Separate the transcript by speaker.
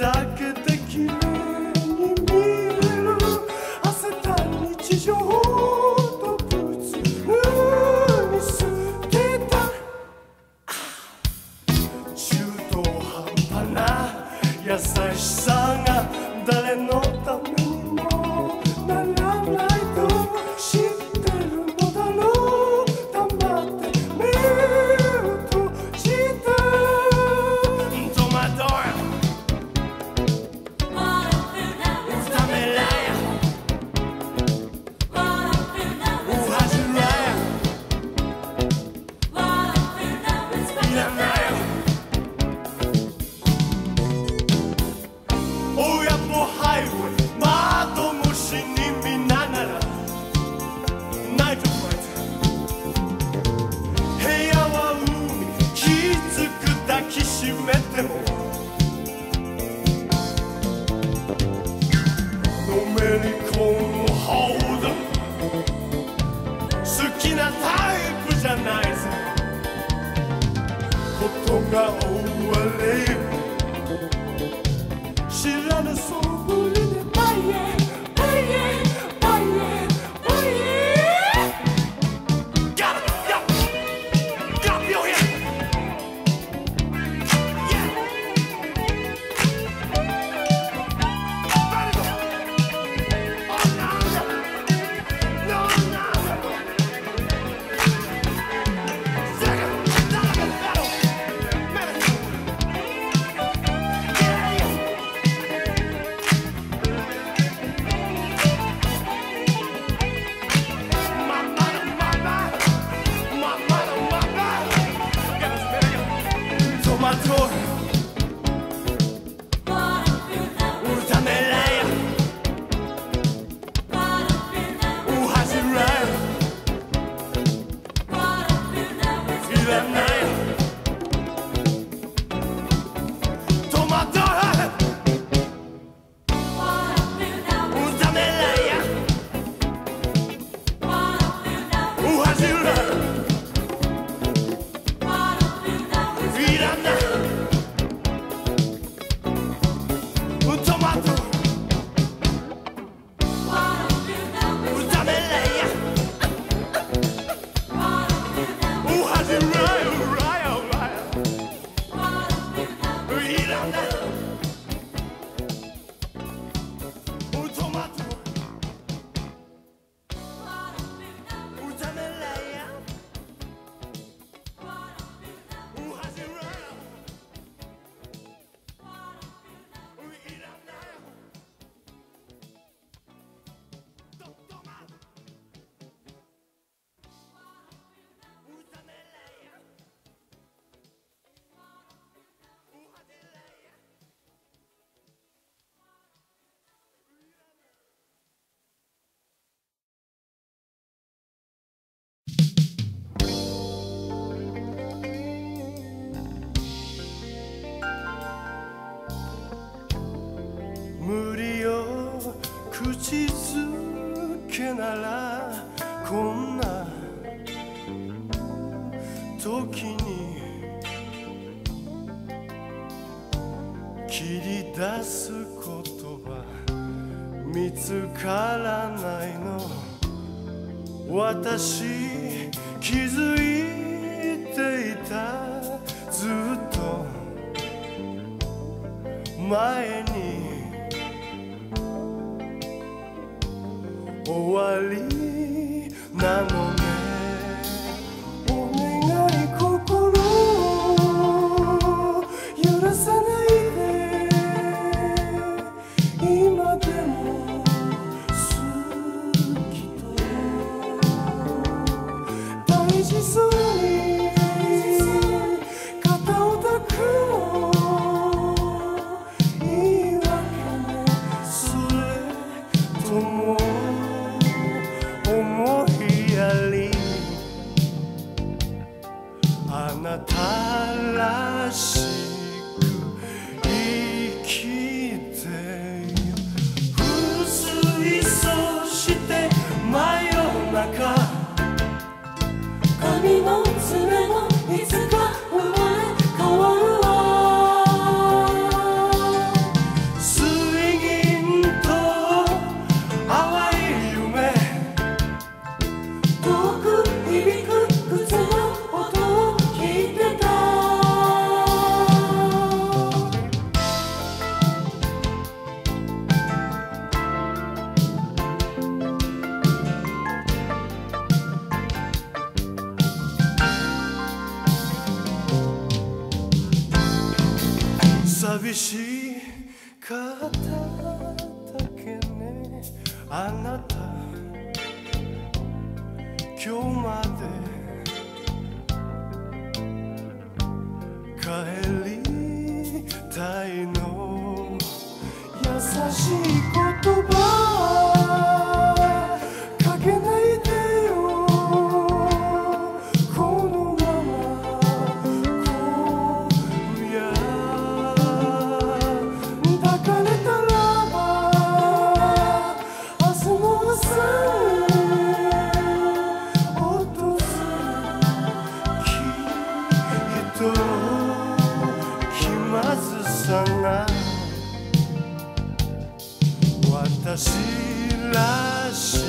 Speaker 1: だけで綺麗に見える汗た日常と普通に捨てた中途半端な優しさが誰のためにもならないと知ってるのだろう黙って目を閉じて戸惑うためらい恥じらいいらない親子ハイウェイ窓越しに見ながらナイトフライト部屋は海きつく抱きしめてものめり込むほど好きなタイプじゃないぜことが終われよ知らぬそぶりでバイエバイエバイエバイエ Got it! Got me over here! Yeah! Ready to go! Oh no! No, no! Second! Battle! Minute! Yeah, yeah!無理よ口づけならこんな時に切り出す言葉見つからないの私気づいていたずっと前に終わりなのねお願い心許さないで今でも好きと大事そうに肩を抱くの言い訳ねそれとも思いやりしかっただけねあなた今日まで帰りたいの優しい言葉かけないでよこのまま今夜抱かれたらば明日の朝訪れきっと気まずさが私らし